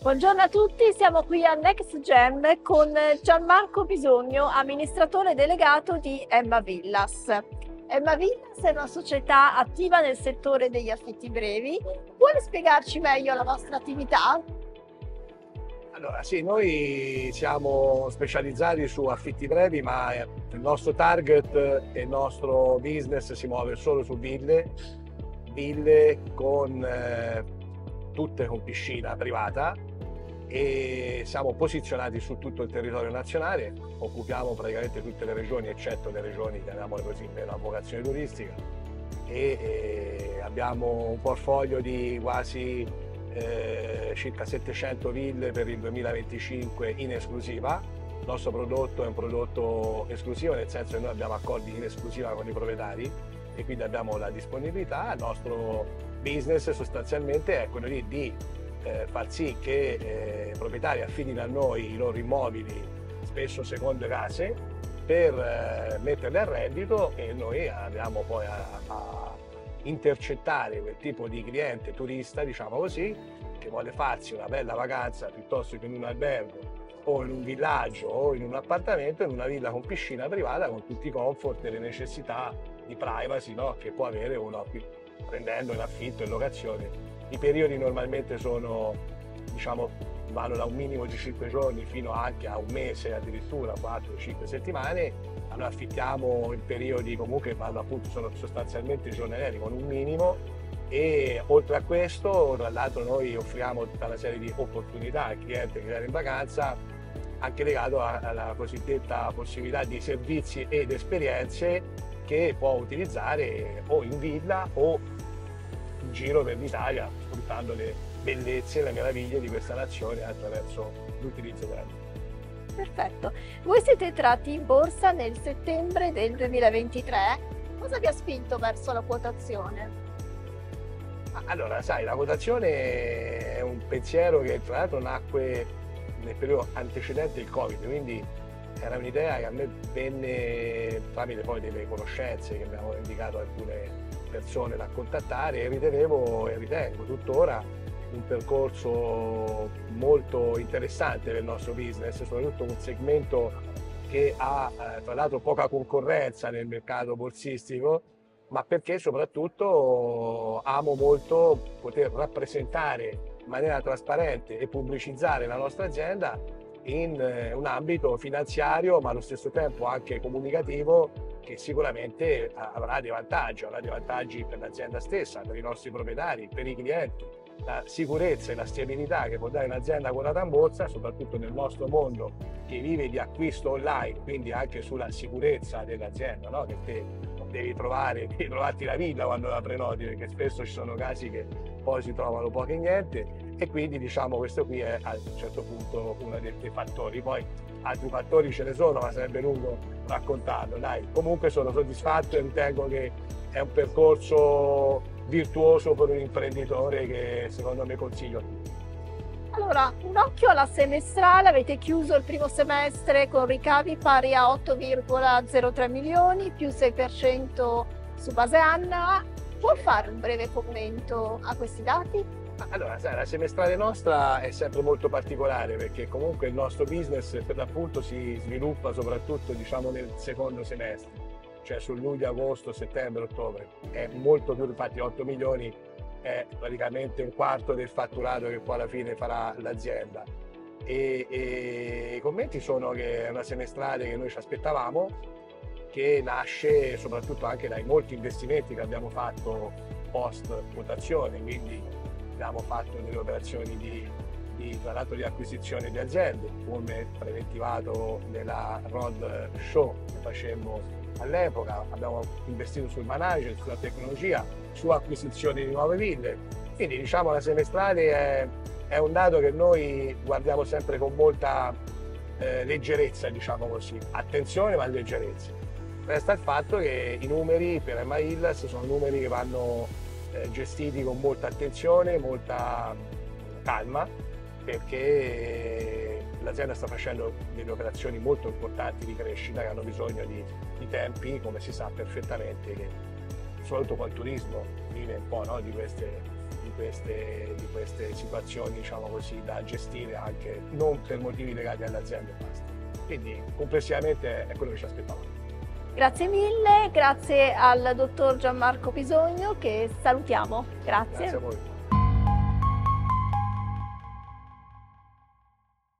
Buongiorno a tutti, siamo qui a Next Gem con Gianmarco Bisogno, amministratore delegato di Emma Villas. Emma Villas è una società attiva nel settore degli affitti brevi. Vuole spiegarci meglio la vostra attività? Allora, sì, noi siamo specializzati su affitti brevi, ma il nostro target e il nostro business si muove solo su ville con tutte con piscina privata e siamo posizionati su tutto il territorio nazionale, occupiamo praticamente tutte le regioni, eccetto le regioni, chiamiamole così, meno a vocazione turistica e abbiamo un portfolio di quasi circa 700 ville per il 2025 in esclusiva. Il nostro prodotto è un prodotto esclusivo, nel senso che noi abbiamo accordi in esclusiva con i proprietari e quindi abbiamo la disponibilità. Il nostro business sostanzialmente è quello di far sì che i proprietari affidino a noi i loro immobili, spesso seconde case, per metterle a reddito e noi andiamo poi a intercettare quel tipo di cliente turista, diciamo così, che vuole farsi una bella vacanza piuttosto che in un albergo o in un villaggio o in un appartamento, in una villa con piscina privata con tutti i comfort e le necessità di privacy, no? Che può avere uno prendendo in affitto, in locazione. I periodi normalmente sono, diciamo, vanno da un minimo di 5 giorni fino anche a un mese, addirittura 4-5 settimane. Noi affittiamo in periodi comunque vanno appunto, sono sostanzialmente giornalieri con un minimo e oltre a questo, tra l'altro, noi offriamo tutta una serie di opportunità al cliente che viene in vacanza, anche legato alla cosiddetta possibilità di servizi ed esperienze che può utilizzare o in villa o in giro per l'Italia, sfruttando le bellezze e le meraviglie di questa nazione attraverso l'utilizzo della. Perfetto. Voi siete entrati in borsa nel settembre del 2023. Cosa vi ha spinto verso la quotazione? Allora, sai, la quotazione è un pensiero che tra l'altro nacque nel periodo antecedente il Covid, quindi era un'idea che a me venne tramite poi delle conoscenze che mi avevano indicato alcune persone da contattare e ritenevo e ritengo tuttora un percorso molto interessante per il nostro business, soprattutto un segmento che ha tra l'altro poca concorrenza nel mercato borsistico, ma perché soprattutto amo molto poter rappresentare in maniera trasparente e pubblicizzare la nostra azienda in un ambito finanziario, ma allo stesso tempo anche comunicativo, che sicuramente avrà dei vantaggi per l'azienda stessa, per i nostri proprietari, per i clienti. La sicurezza e la stabilità che può dare un'azienda quotata in borsa, soprattutto nel nostro mondo che vive di acquisto online, quindi anche sulla sicurezza dell'azienda, no? Che te devi trovarti la villa quando la prenoti, perché spesso ci sono casi che poi si trovano poco e niente, e quindi diciamo questo qui è a un certo punto uno dei fattori. Poi altri fattori ce ne sono, ma sarebbe lungo raccontarlo. Dai, comunque sono soddisfatto e ritengo che è un percorso virtuoso per un imprenditore che secondo me consiglio a tutti. Allora, un occhio alla semestrale, avete chiuso il primo semestre con ricavi pari a 8,03 milioni, più 6% su base annua. Può fare un breve commento a questi dati? Allora, sai, la semestrale nostra è sempre molto particolare perché comunque il nostro business per l'appunto si sviluppa soprattutto diciamo nel secondo semestre, cioè su luglio, agosto, settembre, ottobre. È molto più, infatti 8 milioni è praticamente un quarto del fatturato che poi alla fine farà l'azienda. E i commenti sono che è una semestrale che noi ci aspettavamo, che nasce soprattutto anche dai molti investimenti che abbiamo fatto post quotazione, quindi abbiamo fatto delle operazioni tra l'altro di acquisizione di aziende, come preventivato nella Road Show che facemmo all'epoca, abbiamo investito sul management, sulla tecnologia, su acquisizione di nuove ville. Quindi diciamo la semestrale è un dato che noi guardiamo sempre con molta leggerezza, diciamo così, attenzione ma leggerezza. Resta il fatto che i numeri per Emma Villas sono numeri che vanno gestiti con molta attenzione, molta calma, perché l'azienda sta facendo delle operazioni molto importanti di crescita che hanno bisogno di tempi, come si sa perfettamente, che soprattutto col turismo vive un po', no, di di queste situazioni, diciamo così, da gestire anche non per motivi legati alle aziende e basta. Quindi complessivamente è quello che ci aspettavamo. Grazie mille, grazie al dottor Gianmarco Pisogno che salutiamo. Grazie. Grazie a voi.